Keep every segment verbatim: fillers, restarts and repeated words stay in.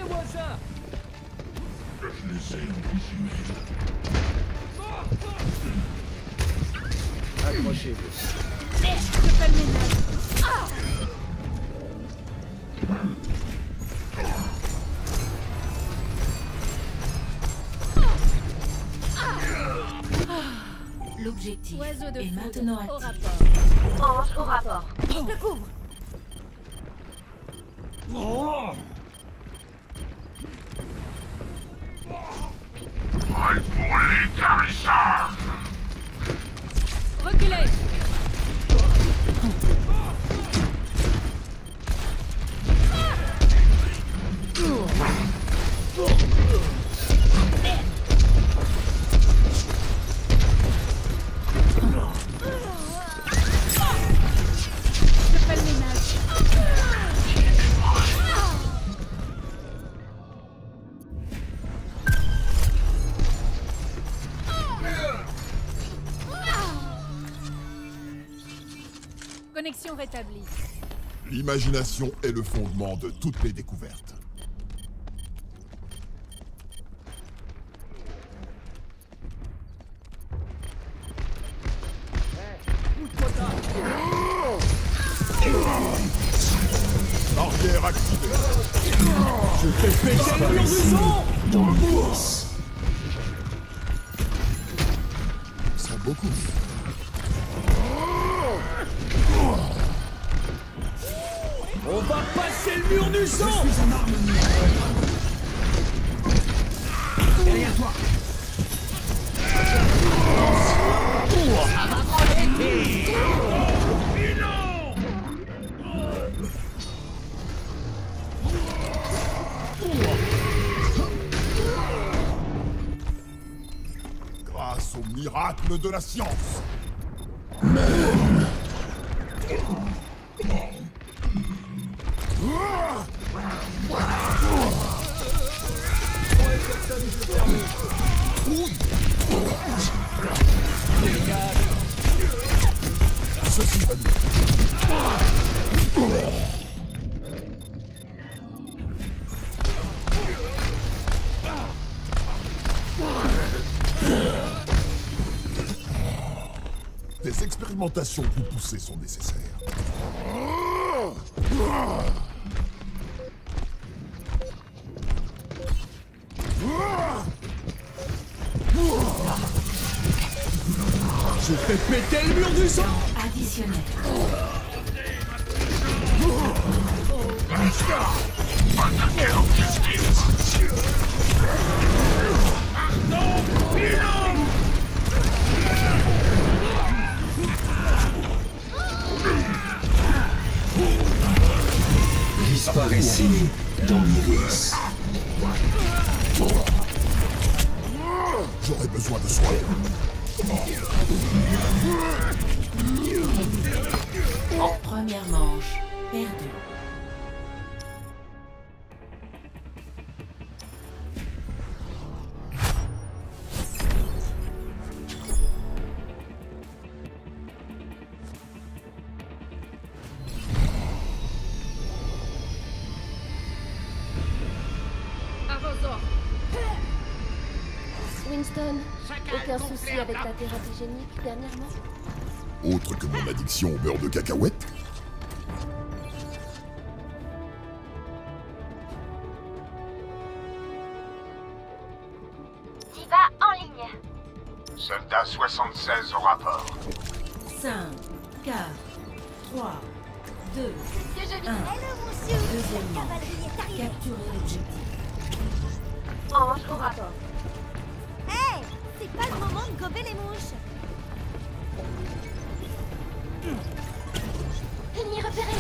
Donne-moi ça. Je les ai imaginés. Accrochez-vous. Merde, je fais le ménage. Ah L'objectif Oiseau de est foudre maintenant au actif. rapport. Ange au rapport. Je le couvre. Oh! Prêt pour l'écarissage! Reculez. Je fais le ménage. Connexion rétablie. L'imagination est le fondement de toutes les découvertes. Barrière activée. Je fais péter le mur du son. Dans le boss! Ils sont beaucoup. On va passer le mur du son. Je suis en harmonie! Derrière toi! Grâce au miracle de la science. Ceci va mieux. Des expérimentations plus poussées sont nécessaires. Je fais péter le mur du son. Additionnel. Attaquez l'objectif! Non! Bilan! Disparaissez dans l'iris. J'aurais besoin de soins. Première manche perdue. Winston, aucun souci avec la thérapie génique dernièrement? Autre que mon addiction au beurre de cacahuète. Diva en ligne. Soldat soixante-seize au rapport. cinq, quatre, trois, deux, Que je un. Hello, monsieur. Deuxième manche. Cavalerie est arrivée. Capturez l'objectif. Ange au rapport. Hey, c'est pas le moment de gober les mouches. Ennemi repéré.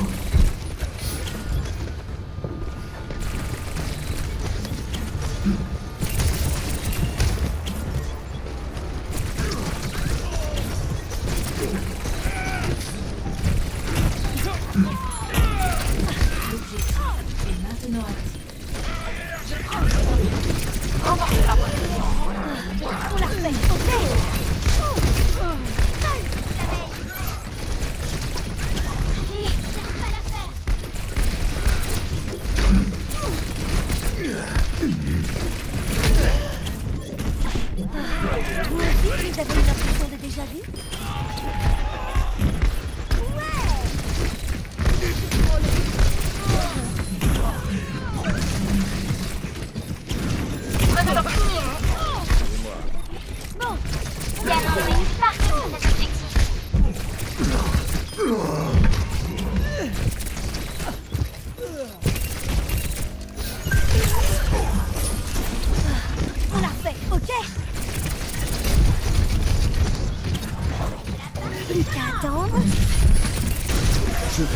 L'objectif est maintenant actif. On la refait. Ok.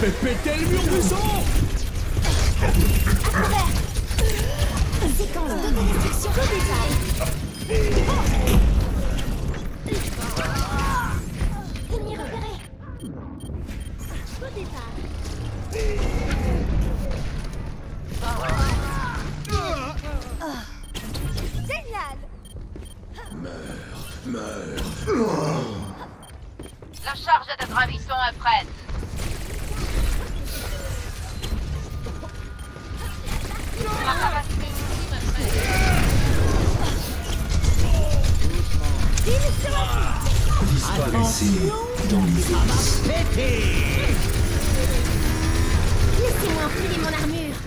fais péter le mur du sang. Séquence de destruction totale. Ennemi repéré. Au départ. Génial. La charge de gravison est prête. La capacité ultime est prête. Disparaissez dans l'iris. Laissez-moi enfiler mon armure.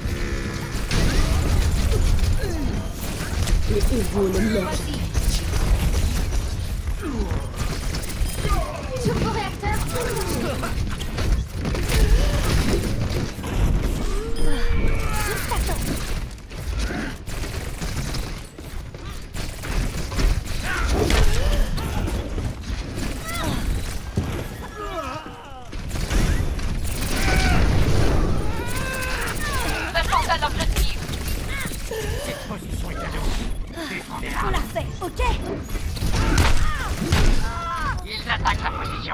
Les héros le meurent. Turbo-réacteur. Juste à temps. Répondez à l'objectif. Cette position est à nous. Défendez-la. On l'a fait, ok? Ils attaquent la position.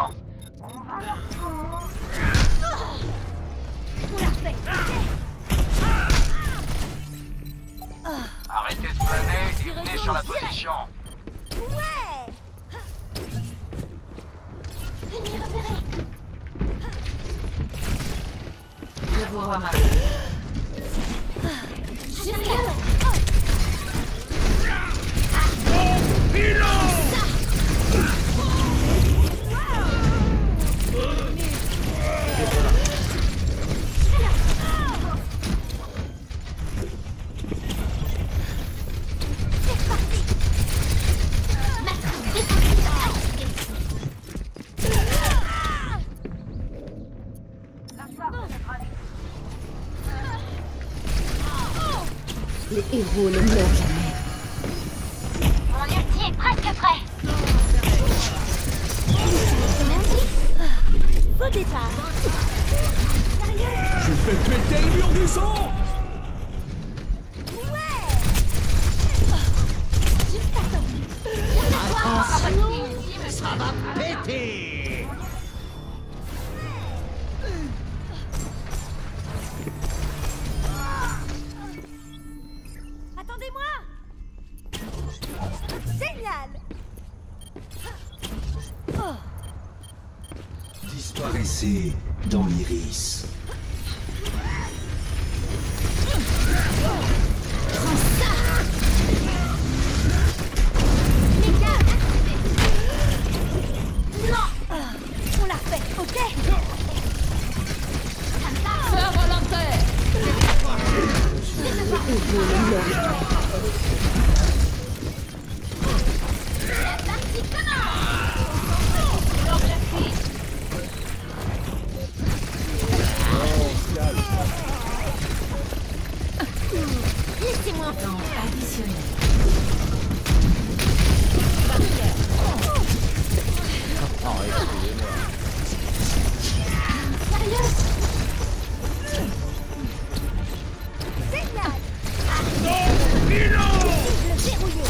On l'a fait, ok? Arrêtez de planer et venez sur la position. Ouais! Ennemi repéré. Je vous ramasse. Génial! C'est parti! Maintenant, les héros ne meurent jamais. Mon ulti est presque prêt. Merci. Au départ. Je fais péter le mur du sang. Ouais. Juste à temps. Capacité ultime est prête. Péter. Attendez-moi. Génial. Oh. Disparaissez dans l'iris. Prends ça. Méga activé. Non. On l'a fait, ok? Feu volontaire. L'objectif. Laissez-moi. Temps additionnel. Sérieux? Génial. Cible verrouillée.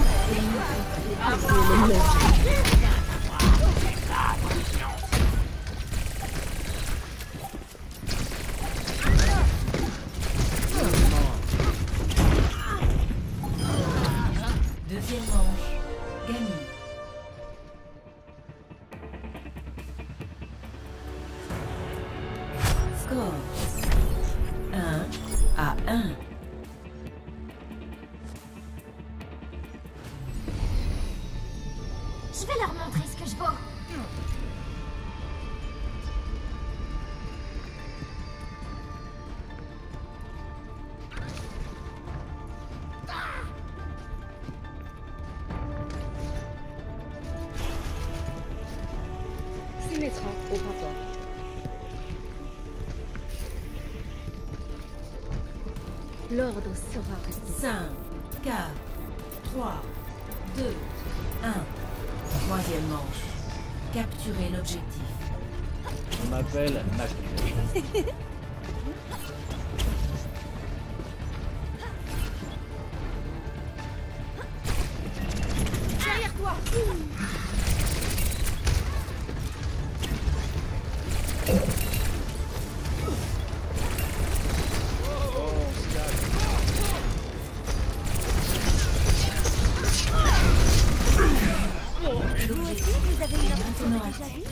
Deuxième manche. Gagné. Score. un à un. Je vais leur montrer ce que je vaux. s'y mettra au rapport. L'ordre sera respecté. cinq, quatre, trois, deux, un. Troisième manche. Capturez l'objectif. On m'appelle Mac. Derrière toi. Vous aussi, vous avez une impression de déjà vu?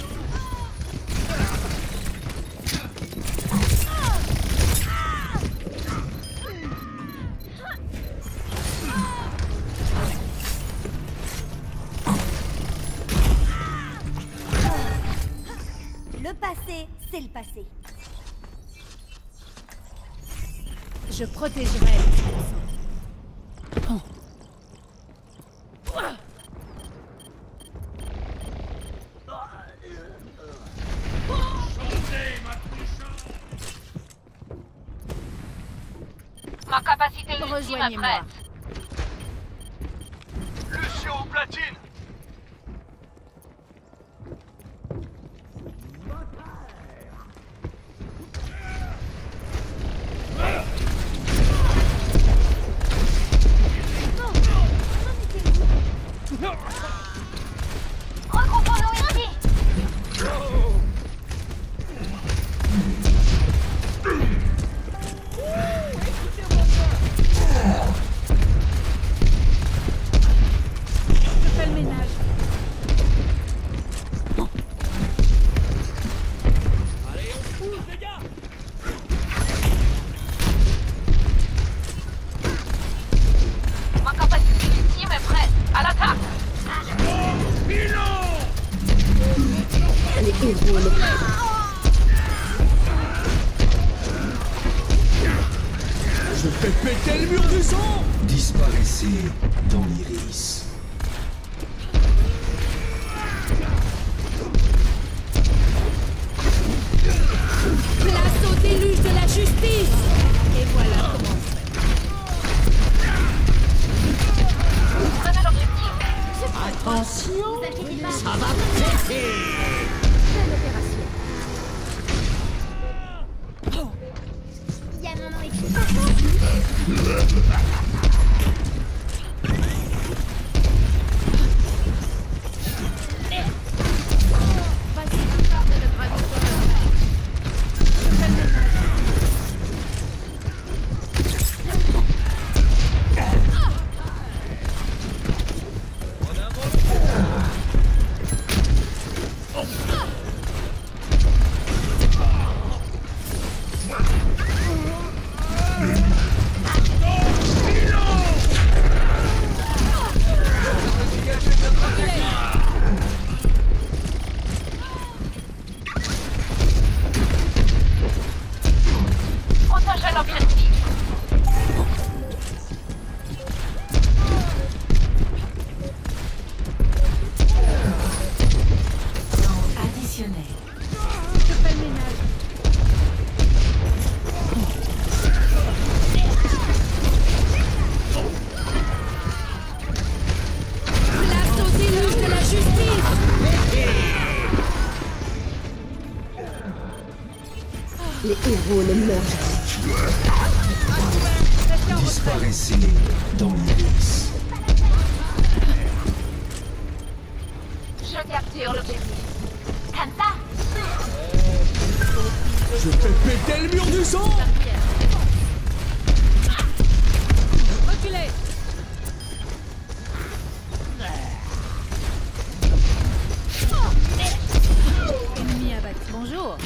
Le passé, c'est le passé. Je protégerai. Ma capacité ultime est Rejoignez-moi. prête. Lucio aux platines. Regroupons-nous ici. Je fais le ménage. Allez, on pousse, les gars! Ma capacité ultime est prête. À l'attaque. Je fais péter le mur du sang! Disparaissez dans l'iris. Place au déluge de la justice. Et voilà comment. Prenez l'objectif. Vous inquiétez pas. Ça va péter! Belle opération. Il y a mon nom écrit partout. Vas-y, garde le dragon. Je fais le ménage. Protégez l'objectif. Temps additionnel. Je fais le ménage. Place au déluge de la justice. Les héros ne meurent jamais. Disparaissez dans l'iris. Je capture l'objectif. Comme ça. Je fais péter le mur du sang! Reculez. Ennemi abattu. Bonjour.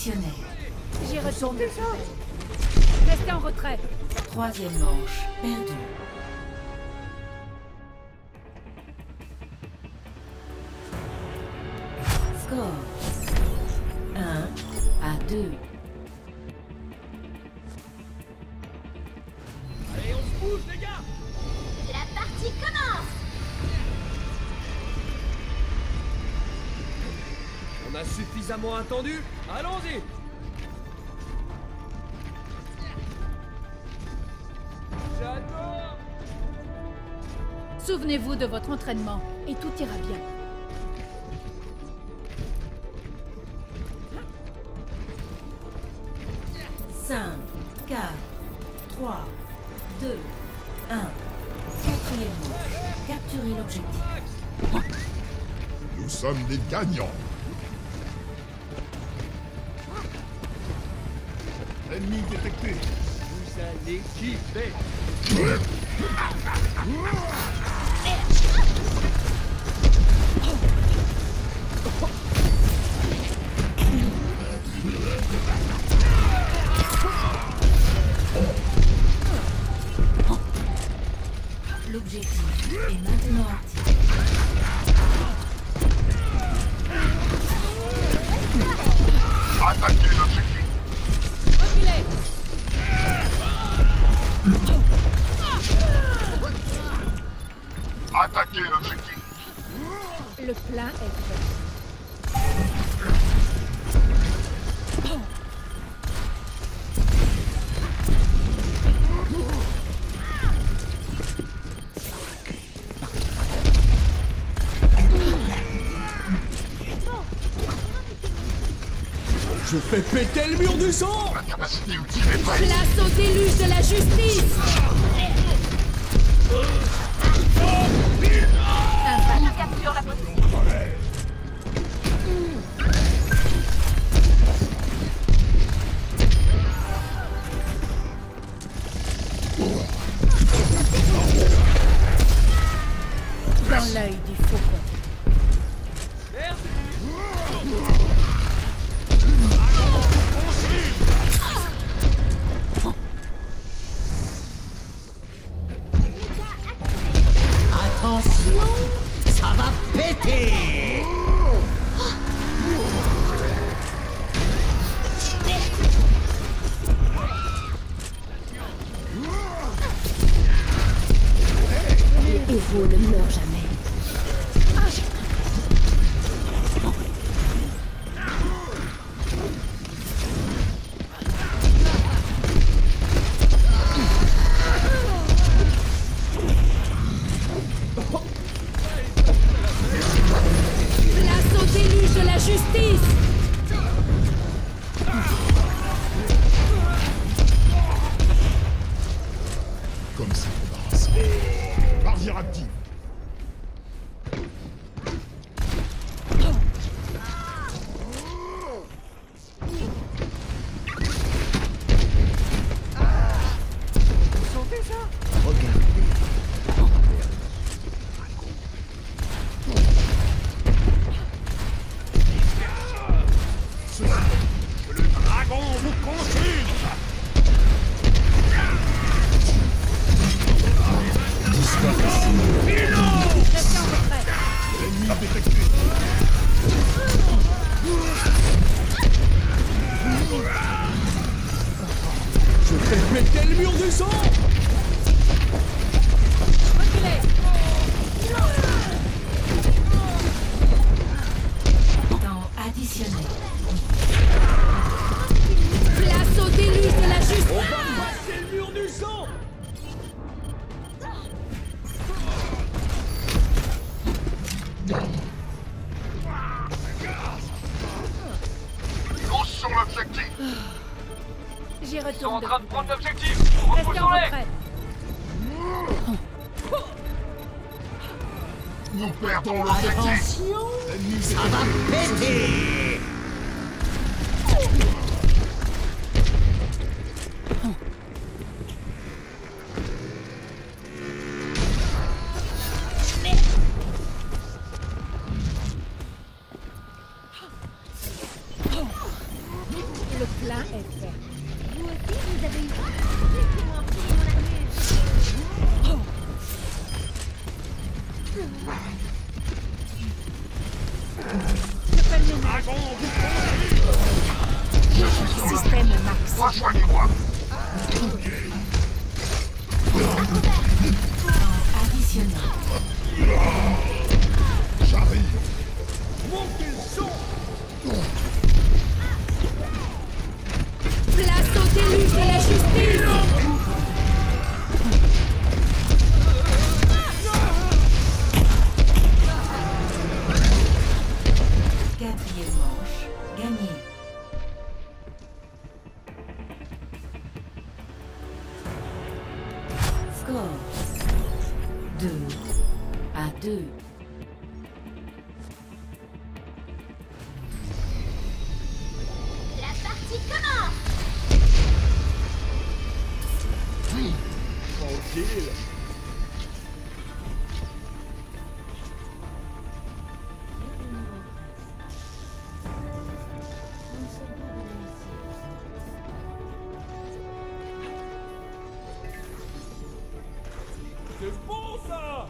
additionnel. J'y retourne. Restez en retrait. Troisième manche perdue. Score un à deux. Allez, on se bouge, les gars! La partie commence. On a suffisamment attendu. Allons-y! J'adore! Souvenez-vous de votre entraînement et tout ira bien. cinq, quatre, trois, deux, un. Quatrième manche. Capturez l'objectif. Nous sommes les gagnants. Ennemi détecté. Vous allez kiffer. L'objectif est maintenant actif. Attaquez l'objectif. Reculez. Attaquez l'objectif. Le plein est fait. Je fais péter le mur du sang! La capacité ultime est prête. Place au déluge de la justice. La capture la position. Dans l'œil du faucon. Attention, ça va péter! Les héros ne meurent jamais. Place au déluge de la justice. Comme ça, débarrassé. Barrière active. Que le dragon vous consulte. Restez en retrait. Ennemi détecté. Je fais péter le mur du sang! Reculez. Temps additionnel. Place au déluge de la On justice. va passer le mur du sang! Tous sur l'objectif. J'y Ils sont en retourne. train de prendre l'objectif. Restez en Repoussons-les. retrait. Nous perdons l'objectif. Ennemi Ça va péter! Je fais le ménage. Système max. Rejoignez-moi. Additionnel. J'arrive. Montez le son. Place au déluge de la justice. Quatrième manche, gagné. Score deux à deux. La partie commence. Tranquille. C'est bon ça.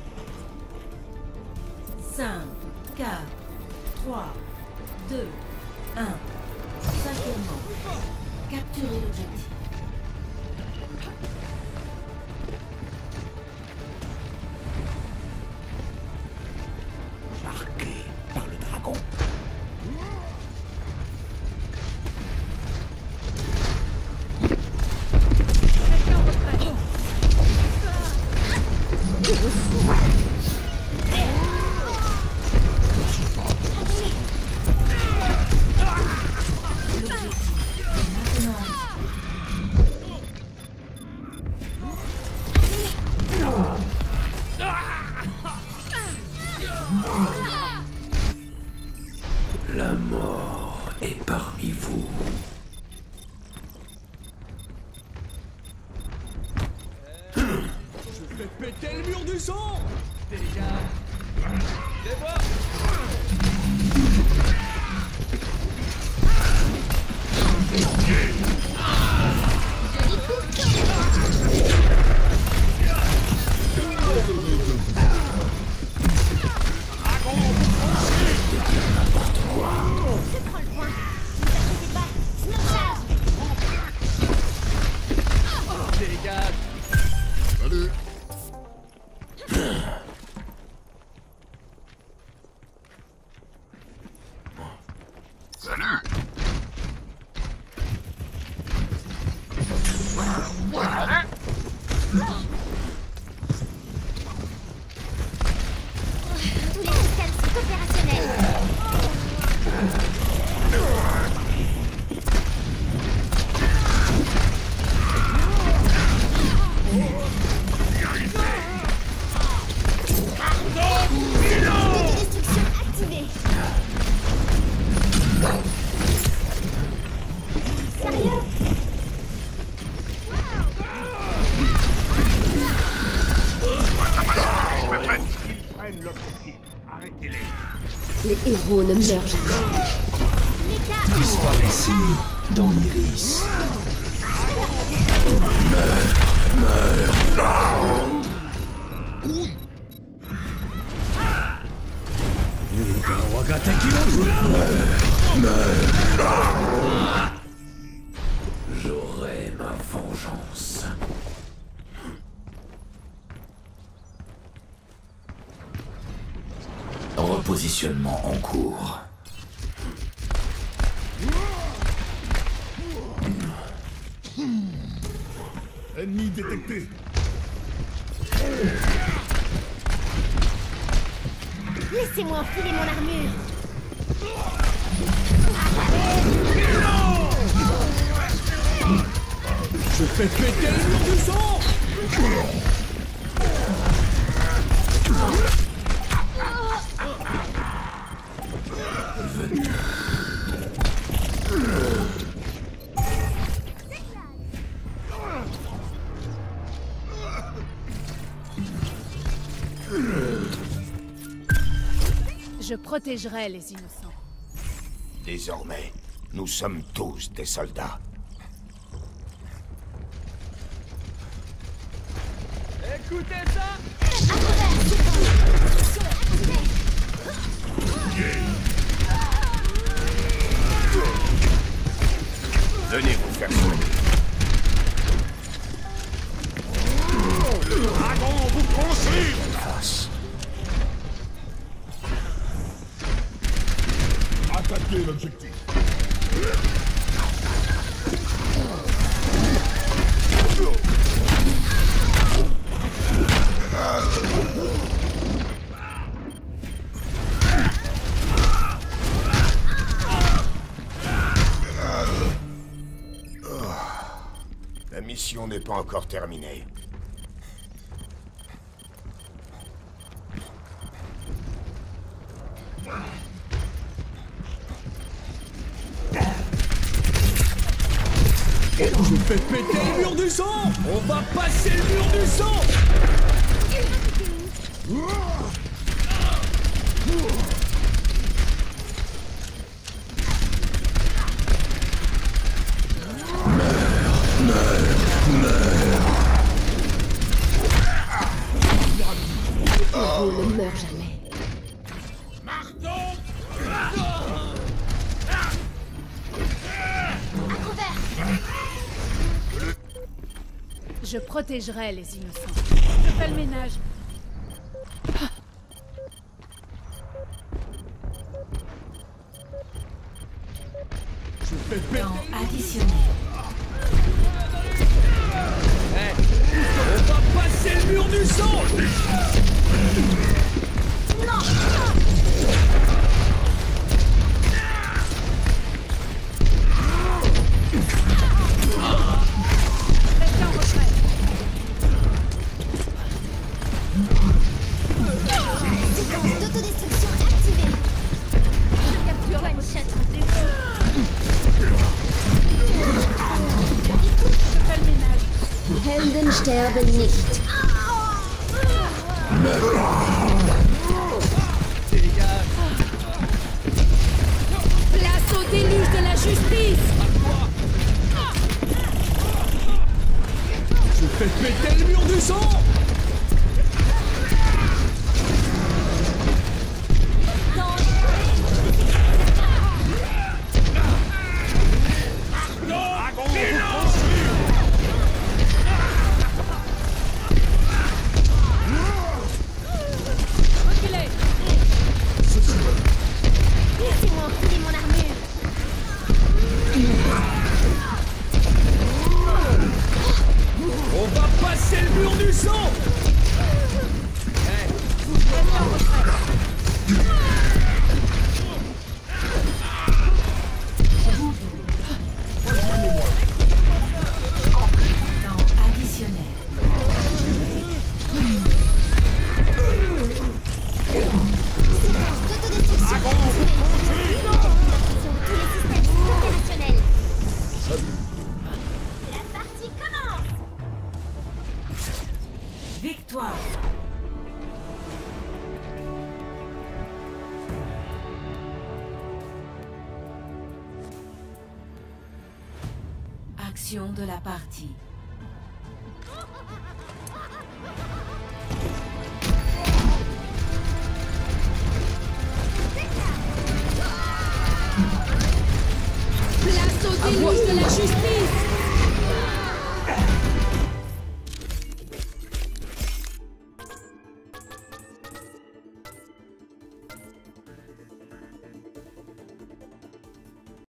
cinq, quatre, trois, deux, un. Cinquième manche. Capturez l'objectif. Marqué par le dragon. Restez en retrait. La mort est parmi vous. Je fais péter le mur du son. Dégage. Les voir. Je prends le point. Ne vous inquiétez pas. Je me charge. Dégage. Allez. Salut. Tous les systèmes sont opérationnels. Destruction activée. Sérieux? Les héros ne meurent jamais. Disparaissez dans l'iris. J'aurai ma vengeance. Repositionnement en cours. Ennemi détecté. Laissez-moi enfiler mon armure. Je fais péter le mur du son. Je protégerai les innocents. Désormais, nous sommes tous des soldats. Écoutez ça. À couvert. place. Attaquez l'objectif. La mission n'est pas encore terminée. Je fais péter le mur du sang. On va passer le mur du sang. On ne meurt jamais. Je protégerai les innocents. Je fais le ménage. Je fais péter. Temps additionnel. On va passer le mur du sang. Restez en retrait. Séquence d'autodestruction activée. Je capture la Shot. Je fais le ménage. Die Helden sterben nicht. Place au déluge de la justice. Je fais péter le mur du sang. Reculez. Laissez-moi enfiler mon armure. On va passer le mur du sang. Restez en retrait. Temps additionnel. Séquence d'autodestruction activée. Sur tous les systèmes opérationnels. La partie commence. Victoire. Action de la partie. Place au déluge de la justice.